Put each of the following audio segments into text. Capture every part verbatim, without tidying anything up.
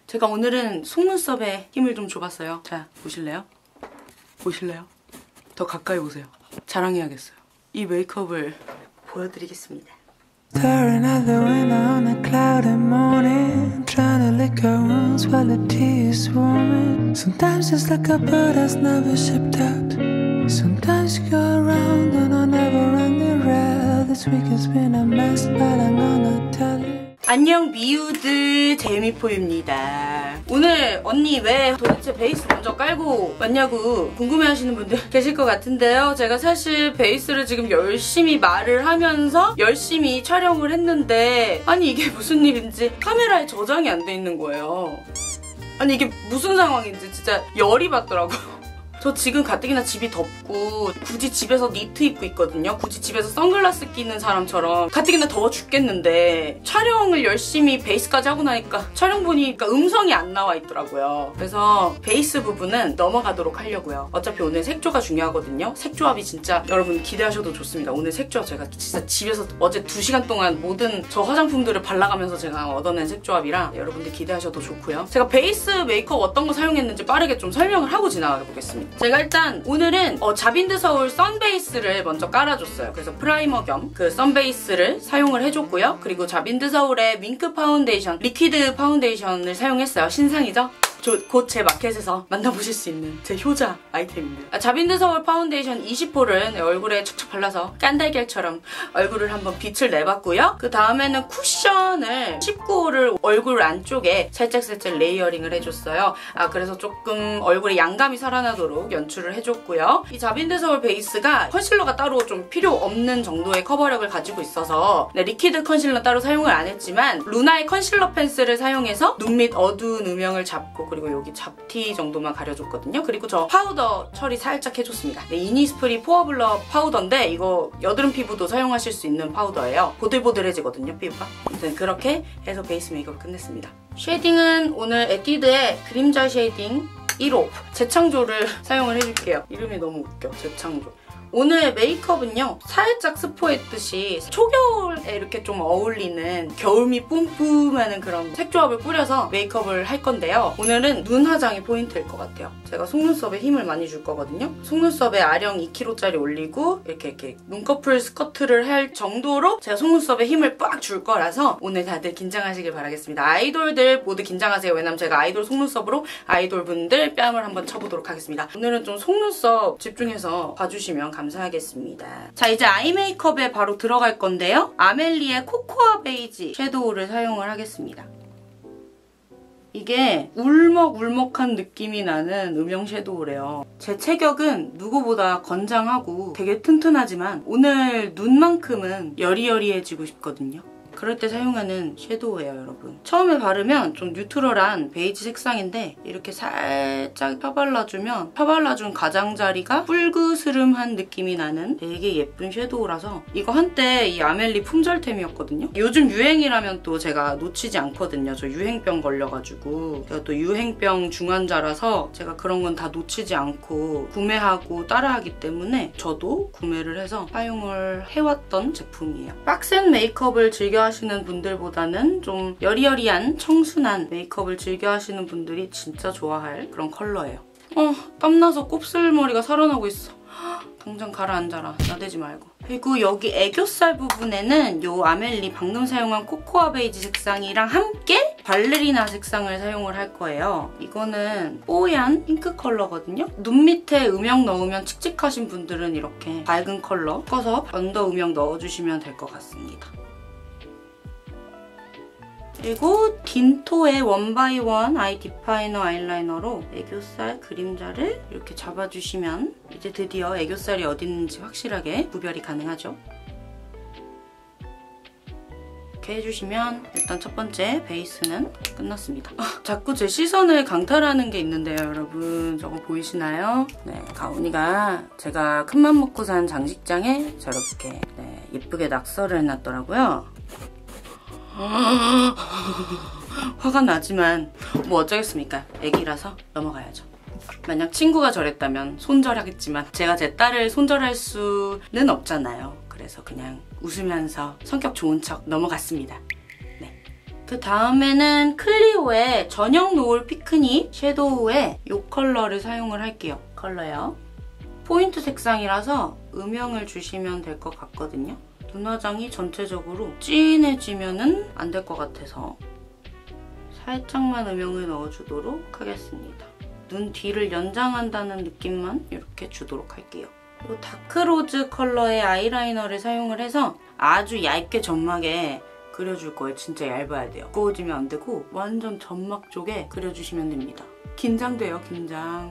제가 오늘은 속눈썹에 힘을 좀 줘봤어요. 자, 보실래요? 보실래요? 더 가까이 보세요. 자랑해야겠어요. 이 메이크업을 보여드리겠습니다. Staring out the window on a cloudy morning, trying to lick her wounds while the tea is swarming. Sometimes it's like a bird that's never shipped out. Sometimes you go around on a never-ending rail. This week has been a mess, but I'm gonna tell you. 안녕 미우들, 재미포입니다. 오늘 언니 왜 도대체 베이스 먼저 깔고 왔냐고 궁금해하시는 분들 계실 것 같은데요. 제가 사실 베이스를 지금 열심히 말을 하면서 열심히 촬영을 했는데 아니 이게 무슨 일인지 카메라에 저장이 안 돼 있는 거예요. 아니 이게 무슨 상황인지 진짜 열이 받더라고요. 저 지금 가뜩이나 집이 덥고 굳이 집에서 니트 입고 있거든요. 굳이 집에서 선글라스 끼는 사람처럼 가뜩이나 더워 죽겠는데 촬영을 열심히 베이스까지 하고 나니까 촬영 보니까 음성이 안 나와 있더라고요. 그래서 베이스 부분은 넘어가도록 하려고요. 어차피 오늘 색조가 중요하거든요. 색조합이 진짜 여러분 기대하셔도 좋습니다. 오늘 색조합 제가 진짜 집에서 어제 두 시간 동안 모든 저 화장품들을 발라가면서 제가 얻어낸 색조합이라 여러분들 기대하셔도 좋고요. 제가 베이스 메이크업 어떤 거 사용했는지 빠르게 좀 설명을 하고 지나가 보겠습니다. 제가 일단 오늘은 어, 자빈드 서울 선베이스를 먼저 깔아줬어요. 그래서 프라이머 겸 그 선베이스를 사용을 해줬고요. 그리고 자빈드 서울의 윙크 파운데이션, 리퀴드 파운데이션을 사용했어요. 신상이죠? 곧 제 마켓에서 만나보실 수 있는 제 효자 아이템입니다. 아, 자빈드 서울 파운데이션 이십 홀은 얼굴에 척척 발라서 깐달걀처럼 얼굴을 한번 빛을 내봤고요. 그 다음에는 쿠션을 십구 홀을 얼굴 안쪽에 살짝살짝 레이어링을 해줬어요. 아 그래서 조금 얼굴에 양감이 살아나도록 연출을 해줬고요. 이 자빈드 서울 베이스가 컨실러가 따로 좀 필요 없는 정도의 커버력을 가지고 있어서 네, 리퀴드 컨실러 따로 사용을 안 했지만 루나의 컨실러 펜슬을 사용해서 눈 밑 어두운 음영을 잡고 그리고 여기 잡티 정도만 가려줬거든요. 그리고 저 파우더 처리 살짝 해줬습니다. 네, 이니스프리 포어 블러 파우더인데 이거 여드름 피부도 사용하실 수 있는 파우더예요. 보들보들해지거든요, 피부가. 아무튼 그렇게 해서 베이스 메이크업 끝냈습니다. 쉐이딩은 오늘 에뛰드의 그림자 쉐이딩 일 호 재창조를 사용을 해줄게요. 이름이 너무 웃겨, 재창조. 오늘 메이크업은요 살짝 스포했듯이 초겨울에 이렇게 좀 어울리는 겨울미 뿜뿜하는 그런 색조합을 뿌려서 메이크업을 할 건데요. 오늘은 눈 화장이 포인트일 것 같아요. 제가 속눈썹에 힘을 많이 줄 거거든요. 속눈썹에 아령 이 킬로그램짜리 올리고 이렇게 이렇게 눈꺼풀 스커트를 할 정도로 제가 속눈썹에 힘을 빡 줄 거라서 오늘 다들 긴장하시길 바라겠습니다. 아이돌들 모두 긴장하세요. 왜냐면 제가 아이돌 속눈썹으로 아이돌 분들 뺨을 한번 쳐보도록 하겠습니다. 오늘은 좀 속눈썹 집중해서 봐주시면 감사하겠습니다. 자, 이제 아이 메이크업에 바로 들어갈 건데요. 아멜리의 코코아 베이지 섀도우를 사용을 하겠습니다. 이게 울먹울먹한 느낌이 나는 음영 섀도우래요. 제 체격은 누구보다 건장하고 되게 튼튼하지만 오늘 눈만큼은 여리여리해지고 싶거든요. 그럴 때 사용하는 섀도우예요, 여러분. 처음에 바르면 좀 뉴트럴한 베이지 색상인데 이렇게 살짝 펴발라주면 펴발라준 가장자리가 뿔그스름한 느낌이 나는 되게 예쁜 섀도우라서 이거 한때 이 아멜리 품절템이었거든요. 요즘 유행이라면 또 제가 놓치지 않거든요. 저 유행병 걸려가지고 제가 또 유행병 중환자라서 제가 그런 건 다 놓치지 않고 구매하고 따라하기 때문에 저도 구매를 해서 사용을 해왔던 제품이에요. 빡센 메이크업을 즐겨 하시는 분들보다는 좀 여리여리한 청순한 메이크업을 즐겨 하시는 분들이 진짜 좋아할 그런 컬러예요. 어, 땀나서 곱슬머리가 살아나고 있어. 당장 가라앉아라. 나대지 말고. 그리고 여기 애교살 부분에는 이 아멜리 방금 사용한 코코아 베이지 색상이랑 함께 발레리나 색상을 사용을 할 거예요. 이거는 뽀얀 핑크 컬러거든요. 눈 밑에 음영 넣으면 칙칙하신 분들은 이렇게 밝은 컬러 섞어서 언더 음영 넣어주시면 될 것 같습니다. 그리고 딘토의 원바이원 아이 디파이너 아이라이너로 애교살 그림자를 이렇게 잡아주시면 이제 드디어 애교살이 어디 있는지 확실하게 구별이 가능하죠. 이렇게 해주시면 일단 첫 번째 베이스는 끝났습니다. 아, 자꾸 제 시선을 강탈하는 게 있는데요, 여러분. 저거 보이시나요? 네, 가온이가 제가 큰맘 먹고 산 장식장에 저렇게 네, 예쁘게 낙서를 해놨더라고요. 화가 나지만 뭐 어쩌겠습니까? 애기라서 넘어가야죠. 만약 친구가 저랬다면 손절하겠지만 제가 제 딸을 손절할 수는 없잖아요. 그래서 그냥 웃으면서 성격 좋은 척 넘어갔습니다. 네. 그 다음에는 클리오의 저녁 노을 피크닉 섀도우에 이 컬러를 사용을 할게요. 컬러요. 포인트 색상이라서 음영을 주시면 될 것 같거든요. 눈화장이 전체적으로 진해지면은 안 될 것 같아서 살짝만 음영을 넣어주도록 하겠습니다. 눈 뒤를 연장한다는 느낌만 이렇게 주도록 할게요. 이 다크로즈 컬러의 아이라이너를 사용을 해서 아주 얇게 점막에 그려줄 거예요. 진짜 얇아야 돼요. 두꺼워지면 안 되고 완전 점막 쪽에 그려주시면 됩니다. 긴장돼요, 긴장.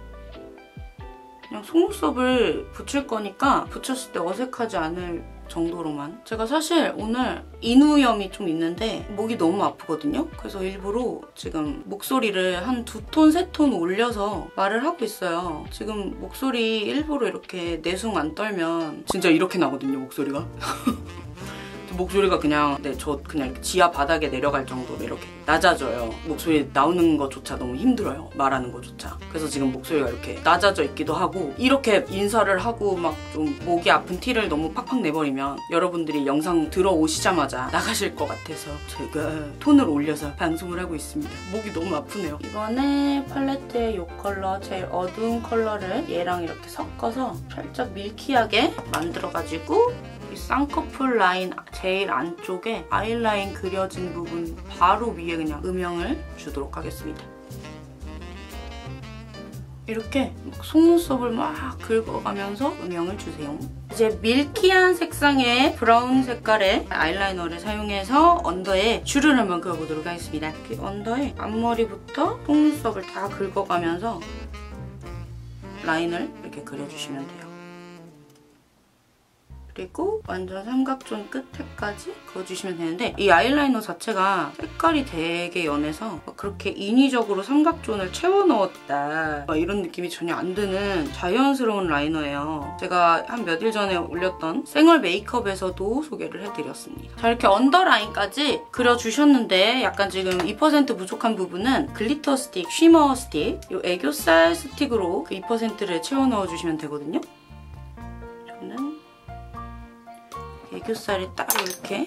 그냥 속눈썹을 붙일 거니까 붙였을 때 어색하지 않을 정도로만. 제가 사실 오늘 인후염이 좀 있는데 목이 너무 아프거든요. 그래서 일부러 지금 목소리를 한 두 톤, 세 톤 올려서 말을 하고 있어요. 지금 목소리 일부러 이렇게 내숭 안 떨면 진짜 이렇게 나거든요, 목소리가. 목소리가 그냥 네, 저 그냥 이렇게 지하 바닥에 내려갈 정도로 이렇게 낮아져요. 목소리 나오는 것조차 너무 힘들어요. 말하는 것조차. 그래서 지금 목소리가 이렇게 낮아져 있기도 하고 이렇게 인사를 하고 막 좀 목이 아픈 티를 너무 팍팍 내버리면 여러분들이 영상 들어오시자마자 나가실 것 같아서 제가 톤을 올려서 방송을 하고 있습니다. 목이 너무 아프네요. 이번에 팔레트의 이 컬러, 제일 어두운 컬러를 얘랑 이렇게 섞어서 살짝 밀키하게 만들어가지고 이 쌍꺼풀 라인 제일 안쪽에 아이라인 그려진 부분 바로 위에 그냥 음영을 주도록 하겠습니다. 이렇게 막 속눈썹을 막 긁어가면서 음영을 주세요. 이제 밀키한 색상의 브라운 색깔의 아이라이너를 사용해서 언더에 줄을 한번 그어보도록 하겠습니다. 이렇게 언더에 앞머리부터 속눈썹을 다 긁어가면서 라인을 이렇게 그려주시면 돼요. 그리고 완전 삼각존 끝에까지 그어주시면 되는데 이 아이라이너 자체가 색깔이 되게 연해서 그렇게 인위적으로 삼각존을 채워 넣었다 이런 느낌이 전혀 안 드는 자연스러운 라이너예요. 제가 한 몇 일 전에 올렸던 생얼 메이크업에서도 소개를 해드렸습니다. 자, 이렇게 언더라인까지 그려주셨는데 약간 지금 이 퍼센트 부족한 부분은 글리터 스틱, 쉬머 스틱 이 애교살 스틱으로 그 이 퍼센트를 채워 넣어주시면 되거든요. 저는 애교살이 딱 이렇게,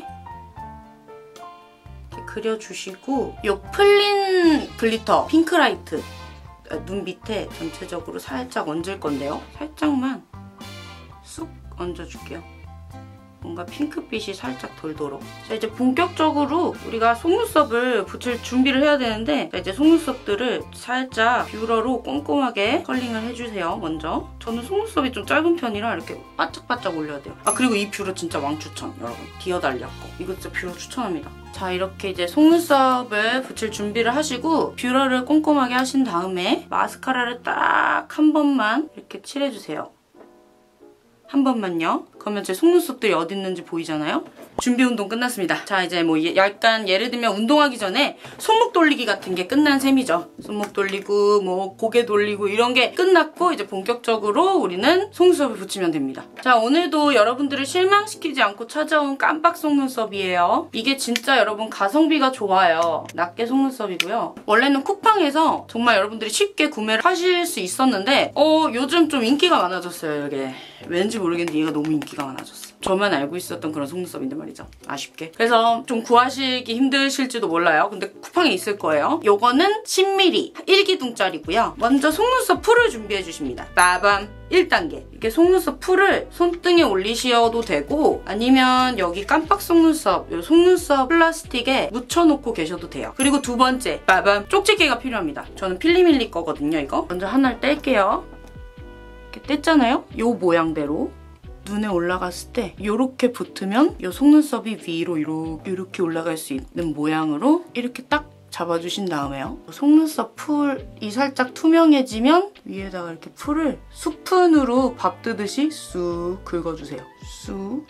이렇게 그려주시고 이 플린 글리터 핑크라이트 눈 밑에 전체적으로 살짝 얹을 건데요. 살짝만 쑥 얹어줄게요. 뭔가 핑크빛이 살짝 돌도록. 자, 이제 본격적으로 우리가 속눈썹을 붙일 준비를 해야 되는데 자, 이제 속눈썹들을 살짝 뷰러로 꼼꼼하게 컬링을 해주세요. 먼저. 저는 속눈썹이 좀 짧은 편이라 이렇게 바짝바짝 올려야 돼요. 아, 그리고 이 뷰러 진짜 왕추천, 여러분. 디어달리아 거. 이거 진짜 뷰러 추천합니다. 자, 이렇게 이제 속눈썹을 붙일 준비를 하시고 뷰러를 꼼꼼하게 하신 다음에 마스카라를 딱 한 번만 이렇게 칠해주세요. 한 번만요. 그러면 제 속눈썹들이 어디 있는지 보이잖아요? 준비 운동 끝났습니다. 자, 이제 뭐 약간 예를 들면 운동하기 전에 손목 돌리기 같은 게 끝난 셈이죠. 손목 돌리고 뭐 고개 돌리고 이런 게 끝났고 이제 본격적으로 우리는 속눈썹을 붙이면 됩니다. 자, 오늘도 여러분들을 실망시키지 않고 찾아온 깜빡 속눈썹이에요. 이게 진짜 여러분 가성비가 좋아요. 낱개 속눈썹이고요. 원래는 쿠팡에서 정말 여러분들이 쉽게 구매를 하실 수 있었는데 어 요즘 좀 인기가 많아졌어요. 이게 왠지 모르겠는데 얘가 너무 인기가 많아졌어. 저만 알고 있었던 그런 속눈썹인데 말이죠. 아쉽게. 그래서 좀 구하시기 힘드실지도 몰라요. 근데 쿠팡에 있을 거예요. 요거는 십 밀리리터 일 기둥짜리고요. 먼저 속눈썹 풀을 준비해 주십니다. 빠밤! 일 단계. 이렇게 속눈썹 풀을 손등에 올리셔도 되고 아니면 여기 깜빡 속눈썹, 요 속눈썹 플라스틱에 묻혀놓고 계셔도 돼요. 그리고 두 번째, 빠밤! 쪽집게가 필요합니다. 저는 필리밀리 거거든요, 이거. 먼저 하나를 뗄게요. 이렇게 뗐잖아요? 요 모양대로. 눈에 올라갔을 때 이렇게 붙으면 이 속눈썹이 위로 이렇게 올라갈 수 있는 모양으로 이렇게 딱 잡아주신 다음에요. 속눈썹 풀이 살짝 투명해지면 위에다가 이렇게 풀을 스푼으로 밥 뜨듯이 쑥 긁어주세요. 쑥.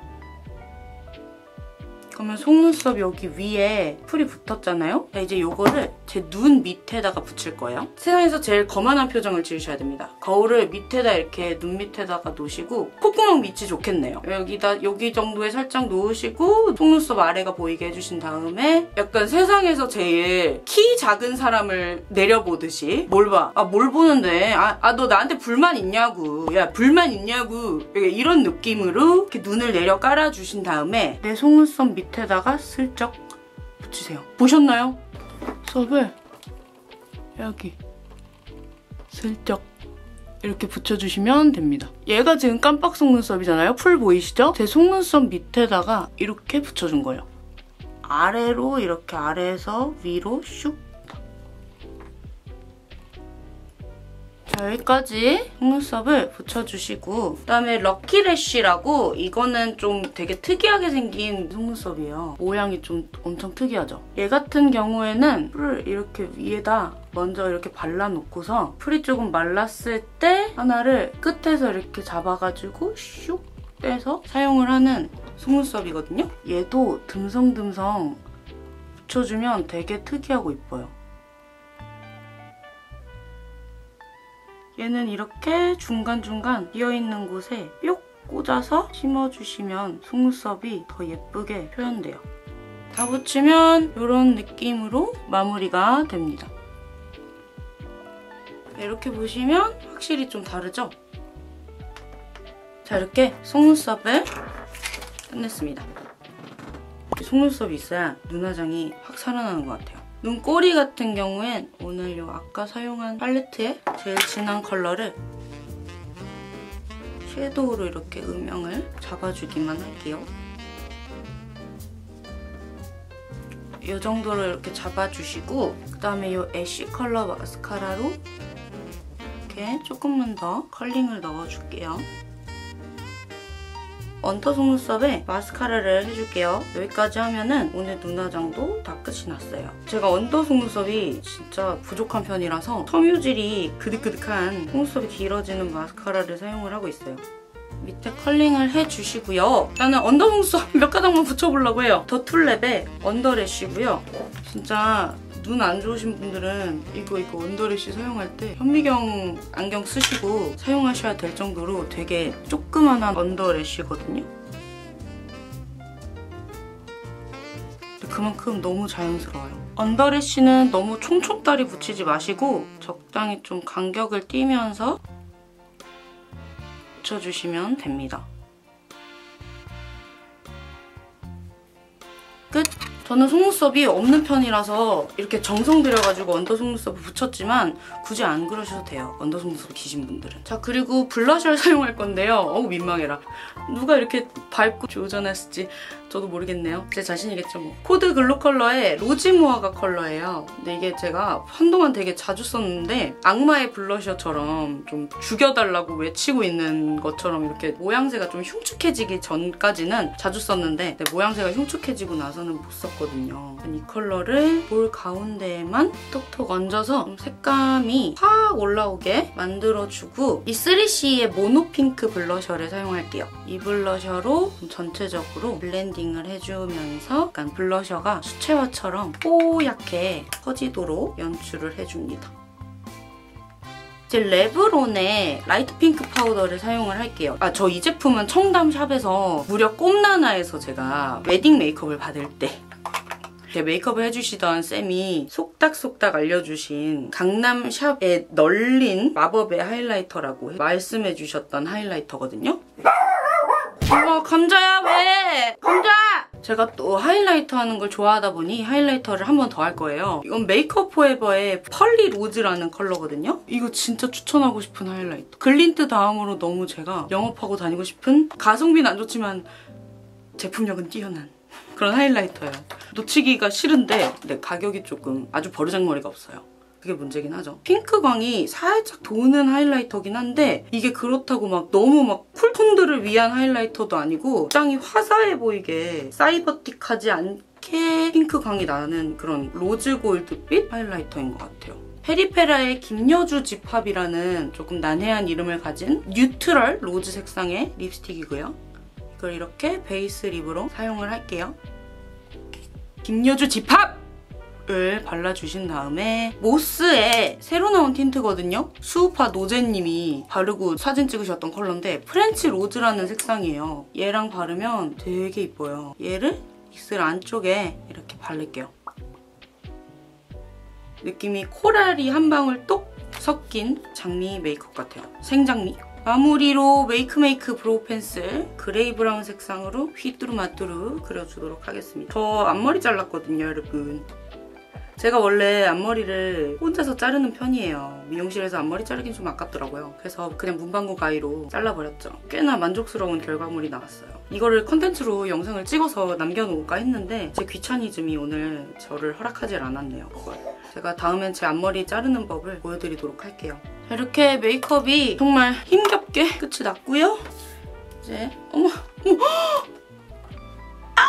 그러면 속눈썹 여기 위에 풀이 붙었잖아요? 자, 이제 이거를 제 눈 밑에다가 붙일 거예요. 세상에서 제일 거만한 표정을 지으셔야 됩니다. 거울을 밑에다 이렇게 눈 밑에다가 놓으시고 콧구멍 밑이 좋겠네요. 여기다 여기 정도에 살짝 놓으시고 속눈썹 아래가 보이게 해주신 다음에 약간 세상에서 제일 키 작은 사람을 내려보듯이 뭘 봐? 아, 뭘 보는데? 아, 아 너 나한테 불만 있냐고. 야, 불만 있냐고. 이런 느낌으로 이렇게 눈을 내려 깔아주신 다음에 내 속눈썹 밑 밑에다가 슬쩍 붙이세요. 보셨나요? 썹을 여기 슬쩍 이렇게 붙여주시면 됩니다. 얘가 지금 깜빡 속눈썹이잖아요. 풀 보이시죠? 제 속눈썹 밑에다가 이렇게 붙여준 거예요. 아래로 이렇게 아래에서 위로 슉. 자, 여기까지 속눈썹을 붙여주시고 그다음에 럭키래쉬라고 이거는 좀 되게 특이하게 생긴 속눈썹이에요. 모양이 좀 엄청 특이하죠? 얘 같은 경우에는 풀을 이렇게 위에다 먼저 이렇게 발라놓고서 풀이 조금 말랐을 때 하나를 끝에서 이렇게 잡아가지고 슉 빼서 사용을 하는 속눈썹이거든요? 얘도 듬성듬성 붙여주면 되게 특이하고 이뻐요. 얘는 이렇게 중간중간 비어있는 곳에 뿅 꽂아서 심어주시면 속눈썹이 더 예쁘게 표현돼요. 다 붙이면 이런 느낌으로 마무리가 됩니다. 이렇게 보시면 확실히 좀 다르죠? 자, 이렇게 속눈썹을 끝냈습니다. 속눈썹이 있어야 눈화장이 확 살아나는 것 같아요. 눈꼬리 같은 경우엔 오늘 요 아까 사용한 팔레트의 제일 진한 컬러를 섀도우로 이렇게 음영을 잡아주기만 할게요. 이 정도로 이렇게 잡아주시고 그다음에 이 애쉬 컬러 마스카라로 이렇게 조금만 더 컬링을 넣어줄게요. 언더 속눈썹에 마스카라를 해줄게요. 여기까지 하면은 오늘 눈화장도 다 끝이 났어요. 제가 언더 속눈썹이 진짜 부족한 편이라서 섬유질이 그득그득한 속눈썹이 길어지는 마스카라를 사용을 하고 있어요. 밑에 컬링을 해주시고요. 나는 언더 속눈썹 몇 가닥만 붙여보려고 해요. 더툴랩의 언더래쉬고요. 진짜 눈 안 좋으신 분들은 이거 이거 언더래쉬 사용할 때 현미경 안경 쓰시고 사용하셔야 될 정도로 되게 조그만한 언더래쉬거든요. 그만큼 너무 자연스러워요. 언더래쉬는 너무 촘촘다리 붙이지 마시고 적당히 좀 간격을 띄면서 붙여주시면 됩니다. 끝! 저는 속눈썹이 없는 편이라서 이렇게 정성 들여가지고 언더 속눈썹을 붙였지만 굳이 안 그러셔도 돼요. 언더 속눈썹 기신 분들은. 자, 그리고 블러셔를 사용할 건데요. 어우, 민망해라. 누가 이렇게 밝고 조전했을지 저도 모르겠네요. 제 자신이겠죠 뭐. 코드 글로 컬러의 로지무화과 컬러예요. 근데 이게 제가 한동안 되게 자주 썼는데 악마의 블러셔처럼 좀 죽여달라고 외치고 있는 것처럼 이렇게 모양새가 좀 흉측해지기 전까지는 자주 썼는데 모양새가 흉측해지고 나서는 못 썼거든요. 이 컬러를 볼 가운데에만 톡톡 얹어서 좀 색감이 확 올라오게 만들어주고 이 쓰리씨의 모노핑크 블러셔를 사용할게요. 이 블러셔로 전체적으로 블렌딩을 해주면서 약간 블러셔가 수채화처럼 뽀얗게 퍼지도록 연출을 해줍니다. 이제 레브론의 라이트 핑크 파우더를 사용을 할게요. 아, 저 이 제품은 청담샵에서 무려 꼼나나에서 제가 웨딩 메이크업을 받을 때 메이크업을 해주시던 쌤이 속닥속닥 알려주신 강남샵에 널린 마법의 하이라이터라고 말씀해주셨던 하이라이터거든요. 아, 감자야 왜? 감자! 제가 또 하이라이터 하는 걸 좋아하다 보니 하이라이터를 한 번 더 할 거예요. 이건 메이크업 포에버의 펄리 로즈라는 컬러거든요. 이거 진짜 추천하고 싶은 하이라이터. 글린트 다음으로 너무 제가 영업하고 다니고 싶은, 가성비는 안 좋지만 제품력은 뛰어난 그런 하이라이터예요. 놓치기가 싫은데 근데 가격이 조금 아주 버르장머리가 없어요. 그게 문제긴 하죠. 핑크광이 살짝 도는 하이라이터긴 한데 이게 그렇다고 막 너무 막 쿨톤들을 위한 하이라이터도 아니고 굉장히 화사해 보이게 사이버틱하지 않게 핑크광이 나는 그런 로즈 골드빛 하이라이터인 것 같아요. 페리페라의 김여주 집합이라는 조금 난해한 이름을 가진 뉴트럴 로즈 색상의 립스틱이고요. 이걸 이렇게 베이스 립으로 사용을 할게요. 김여주 집합! 을 발라주신 다음에 모스의 새로 나온 틴트거든요. 수우파 노제님이 바르고 사진 찍으셨던 컬러인데 프렌치 로즈라는 색상이에요. 얘랑 바르면 되게 이뻐요. 얘를 입술 안쪽에 이렇게 바를게요. 느낌이 코랄이 한 방울 똑 섞인 장미 메이크업 같아요. 생장미. 마무리로 메이크메이크 브로우 펜슬 그레이 브라운 색상으로 휘뚜루마뚜루 그려주도록 하겠습니다. 저 앞머리 잘랐거든요, 여러분. 제가 원래 앞머리를 혼자서 자르는 편이에요. 미용실에서 앞머리 자르긴 좀 아깝더라고요. 그래서 그냥 문방구 가위로 잘라버렸죠. 꽤나 만족스러운 결과물이 나왔어요. 이거를 컨텐츠로 영상을 찍어서 남겨놓을까 했는데 제 귀차니즘이 오늘 저를 허락하질 않았네요. 그걸. 제가 다음엔 제 앞머리 자르는 법을 보여드리도록 할게요. 이렇게 메이크업이 정말 힘겹게 끝이 났고요. 이제 어머 어머 아!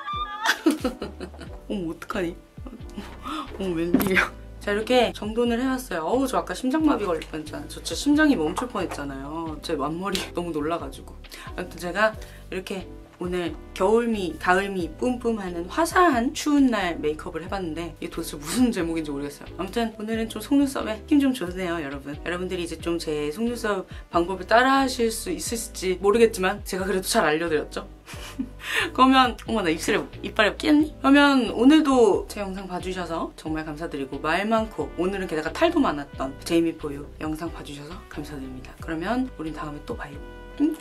어머 어떡하니? 어머 웬일이야. 자, 이렇게 정돈을 해왔어요. 어우, 저 아까 심장마비 걸릴 뻔했잖아요. 저 진짜 심장이 멈출 뻔했잖아요. 제 앞머리 너무 놀라가지고. 아무튼 제가 이렇게 오늘 겨울미, 가을미 뿜뿜하는 화사한 추운 날 메이크업을 해봤는데 이게 도대체 무슨 제목인지 모르겠어요. 아무튼 오늘은 좀 속눈썹에 힘 좀 줬네요, 여러분. 여러분들이 이제 좀 제 속눈썹 방법을 따라 하실 수 있으실지 모르겠지만 제가 그래도 잘 알려드렸죠? 그러면 어머 나 입술에 이빨에 끼었니? 그러면 오늘도 제 영상 봐주셔서 정말 감사드리고 말 많고 오늘은 게다가 탈도 많았던 제이미포유 영상 봐주셔서 감사드립니다. 그러면 우린 다음에 또 봐요. 응?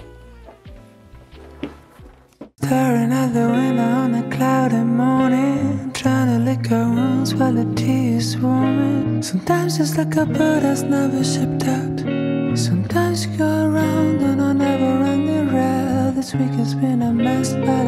Staring out the window on a cloudy morning, trying to lick her wounds while the tea is swarming. Sometimes it's like a bird that's never shipped out. Sometimes you go around and I never run the rail. This week has been a mess, but